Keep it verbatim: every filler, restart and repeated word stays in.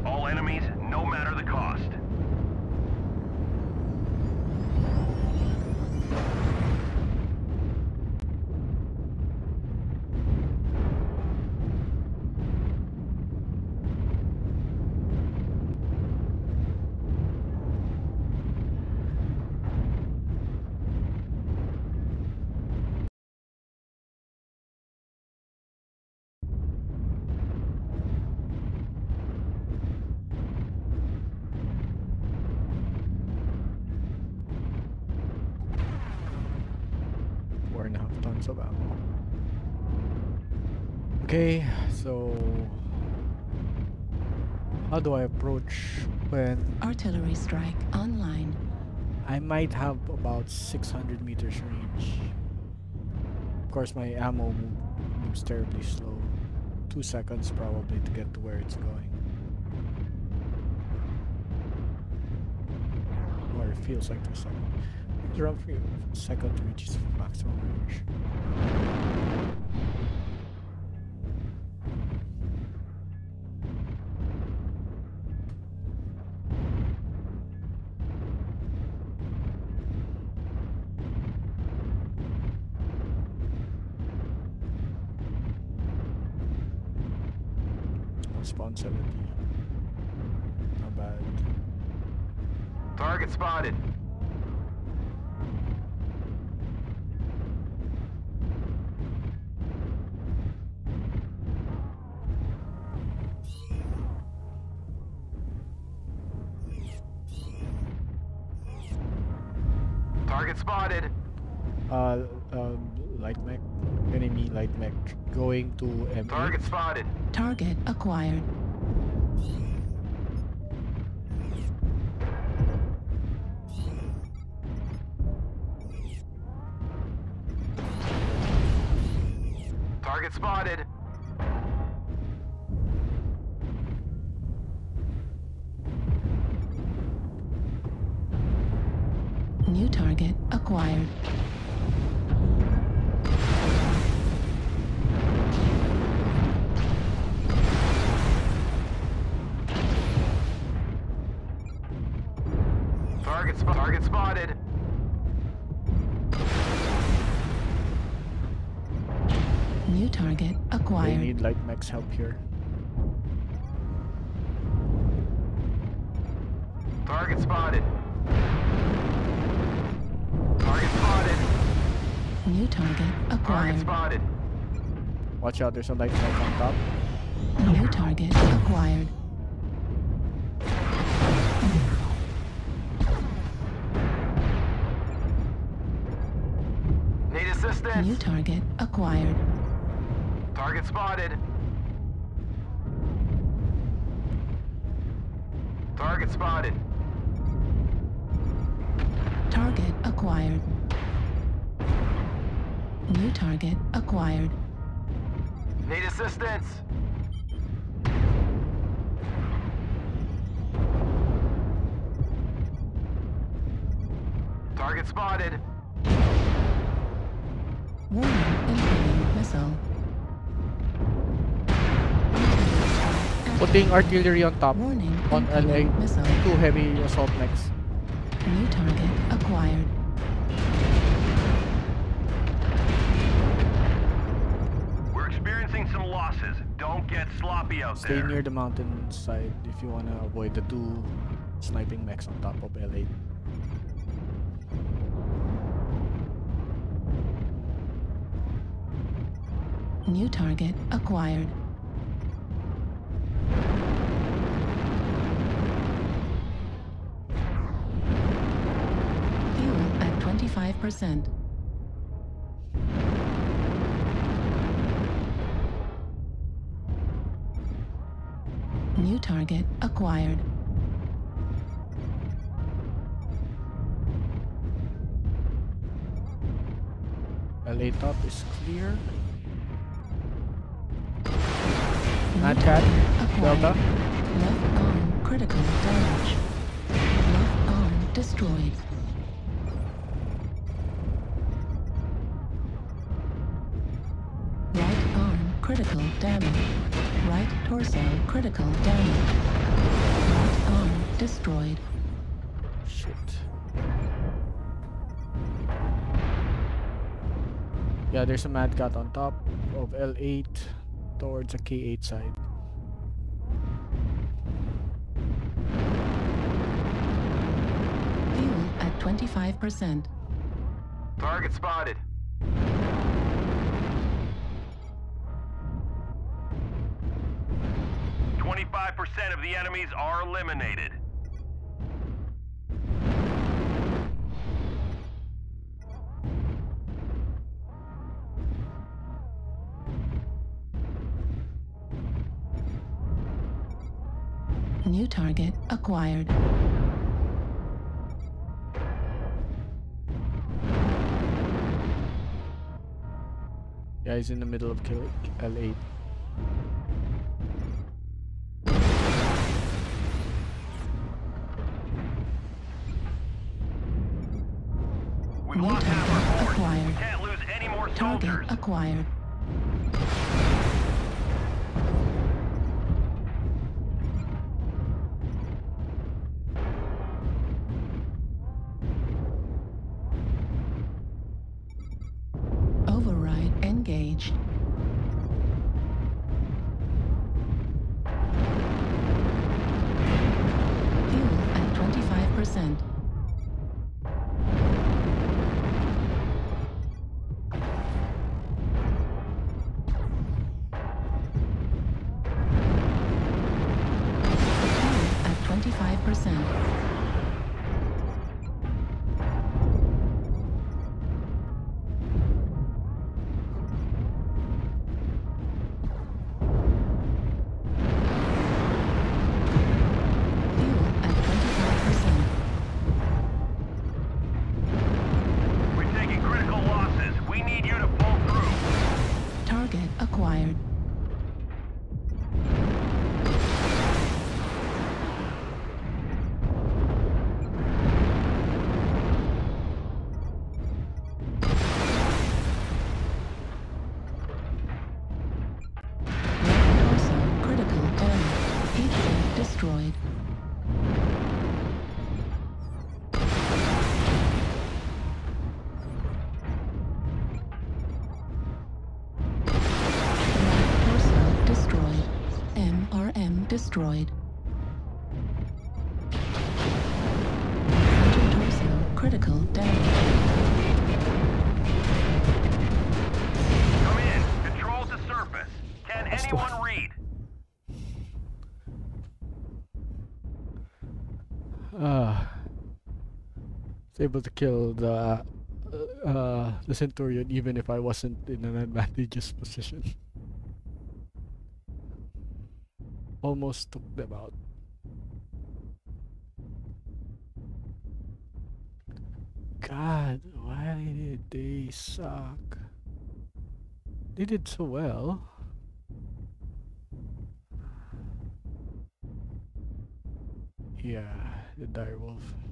all enemies, no matter the cost. Four and a half tons of ammo. Okay, so how do I approach when Artillery strike online. I might have about six hundred meters range? Of course, my ammo move, moves terribly slow. Two seconds probably to get to where it's going. Or it feels like two seconds. It's around three seconds to reach its maximum range. Responsibility. Not bad. Target spotted. Target spotted. Uh, um, light mech, enemy light mech going to M eight. Target spotted. Target acquired. Target spotted. New target acquired. Target, sp target spotted. New target They acquired. need light mech's help here. Target spotted. Target spotted. New target Target acquired. spotted. Watch out, there's a light mech on top. New target acquired. Need assistance. New target acquired. Target spotted. Target spotted. Target acquired. New target acquired. Need assistance. Target spotted. Warning, incoming missile. Putting artillery on top. Warning, On L A. incoming missile. Two heavy assault mechs. New target acquired. We're experiencing some losses. Don't get sloppy out Stay there. near the mountain side if you want to avoid the two sniping mechs on top of L eight. New target acquired. Fuel at twenty-five percent. New target acquired. L eight top is clear. New Mad Cat, target acquired. Delta. Left arm critical damage. Left arm destroyed. Right arm critical damage. Right torso critical damage. Left arm destroyed. Shit. Yeah, there's a Mad Cat on top of L eight towards a K eight side. Fuel at twenty-five percent. Target spotted. twenty-five percent of the enemies are eliminated. New target acquired. Yeah, he's in the middle of kill L eight. We've New lost half our target force. We acquired. can't lose any more Target soldiers. acquired. Override engaged. Fuel at twenty-five percent. Fuel at twenty-five percent. Fuel at twenty-five percent. We're taking critical losses. We need you to pull through. Target acquired. Left torso critical damage. Heat sink destroyed. Right torso destroyed. M R M destroyed. Frontal torso critical damage. Come in. Control to surface. Can That's the anyone one. read? Ah, was able to kill the uh, uh, the Centurion even if I wasn't in an advantageous position. Almost took them out. God, why did they suck? They did so well. Yeah, the direwolf.